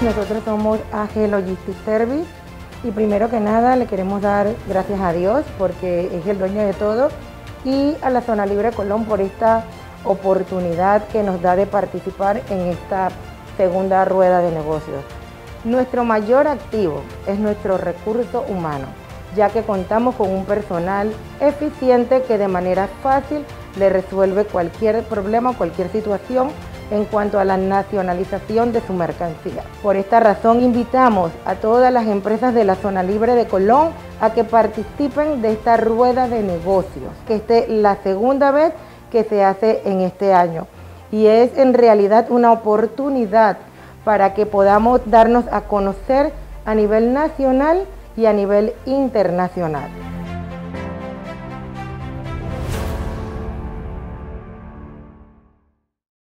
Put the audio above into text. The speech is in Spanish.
nosotros somos AG Logistics Service y primero que nada le queremos dar gracias a Dios porque es el dueño de todo y a la Zona Libre Colón por esta oportunidad que nos da de participar en esta segunda rueda de negocios. Nuestro mayor activo es nuestro recurso humano, ya que contamos con un personal eficiente que de manera fácil le resuelve cualquier problema o cualquier situación en cuanto a la nacionalización de su mercancía. Por esta razón invitamos a todas las empresas de la Zona Libre de Colón a que participen de esta rueda de negocios, que es la segunda vez que se hace en este año y es en realidad una oportunidad para que podamos darnos a conocer a nivel nacional y a nivel internacional.